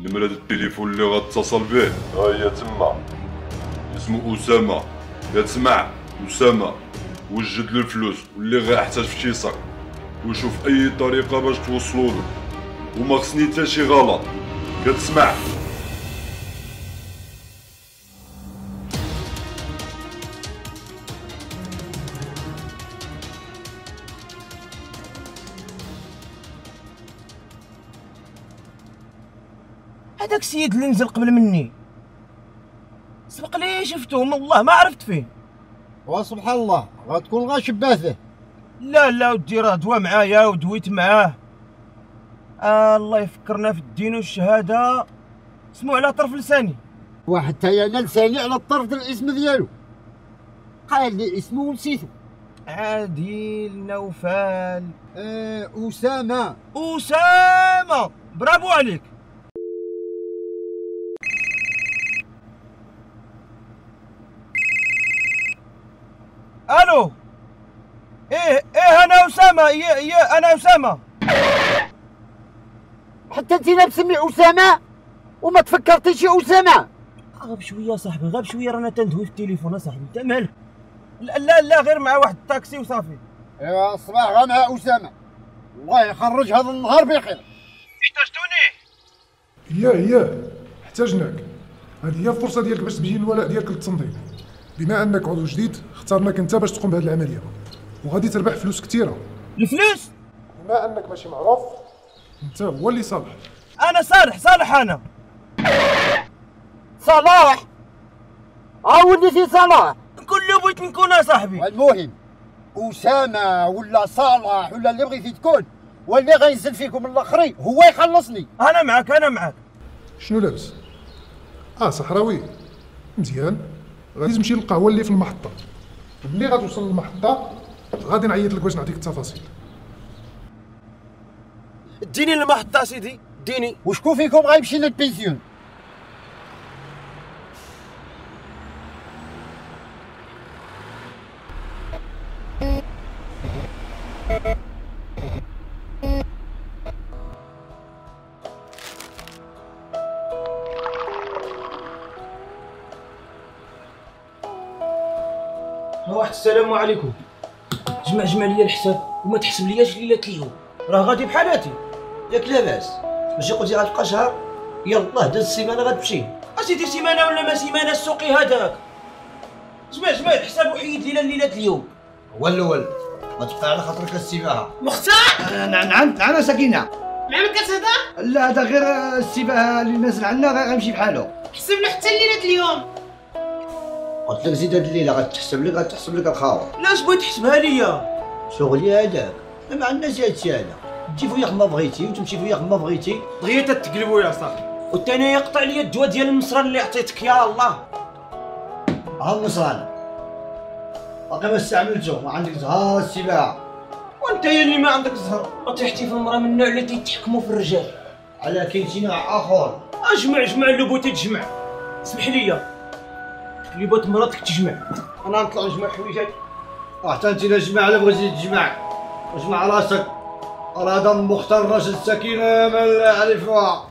نمرة التليفون اللي غتصل به ها هي تما. اسمه أسامة. كتسمع أسامة؟ وجد له الفلوس واللي غيحتاج في شي صك، وشوف أي طريقة باش توصلوا له، وما خصني حتى شي غلط. كتسمع؟ هذاك السيد اللي نزل قبل مني سبق لي شفتو، والله ما عرفت فيه. وسبحان الله غتكون غا شباثه. لا ودي راه دوا معايا ودويت معاه. الله يفكرنا في الدين والشهاده، سمو على طرف لساني. وحتى انا لساني على الطرف الاسم ديالو، قال لي اسمه ونسيتو. عادل نوفال. أسامة. برافو عليك. الو. ايه انا اسامه. انا اسامه. حتى انت مسمي اسامه وما تفكرتيش اسامه؟ غاب شويه صاحبي، غاب شويه، رانا تندوي في التليفون اصاحبي. انت مالك؟ لا غير مع واحد الطاكسي وصافي. ايوا الصباح غا مع اسامه، الله يخرج هذا النهار بخير. احتاجتوني؟ ياه احتاجناك. هذه هي الفرصه ديالك باش تبين الولاء ديالك للتنظيم. بما انك عضو جديد اختارناك انت باش تقوم بهذه العمليه، وغادي تربح فلوس كثيره. الفلوس؟ بما انك ماشي معروف انت هو اللي صالح. انا صالح انا. صلاح؟ وليتي صلاح؟ كل بغيت نكون صاحبي. والمهم اسامه ولا صالح ولا اللي بغيتي تكون، واللي غينزل فيكم الاخرين هو يخلصني. انا معك. شنو لابس؟ صحراوي مزيان. غادي تمشي للقهوه اللي في المحطه. ملي غتوصل للمحطه غادي نعيط لك باش نعطيك التفاصيل. اديني المحطه سيدي، اديني. وشكون فيكم غيمشي للبنسيون؟ واحد السلام عليكم. جمع ليا الحساب وما تحسب لياش ليله اليوم، راه غادي بحالاتي. ياك لاباس؟ ماشي قلتي غتبقى شهر؟ يلاه داز السيمانه غتمشي. اسيدي سيمانه ولا ما سيمانه، السوقي هذاك. جمع الحساب وحيد لينا ليله اليوم. هو الاول ما تبقى على خاطرك السباحه. مختار؟ نعم سكينه. معمر كتهضر؟ لا هذا غير السباحه اللي نازل عندنا غيمشي بحالو. حسب له حتى ليله اليوم. قلت لك زيد هاد الليله غتحسب لك الخاوه. لا اش بغيت تحسبها ليا؟ شغلي هذاك، ما عندناش هادشي هذا. تجي فيا ما بغيتي وتمشي فيا ما بغيتي. دغيا تتقلبوا يا صاحبي. والثاني يقطع لي الدواء ديال النصران اللي عطيتك يا الله. النصران باقي ما استعملته، ما عندك زهر السباحه. وانت يا اللي ما عندك زهر، طيحتي في المراه من النوع اللي تيتحكموا في الرجال. على كاين شي نوع اخر. جمع اللي بغيتي تجمع. اسمح لي اللي بغات مراتك تجمع، انا نطلع نجمع حويجات. حتى انت الا جمع الا بغيتي تجمع، اجمع راسك. راه هذا مختار راشد السكينه ما نعرفوها.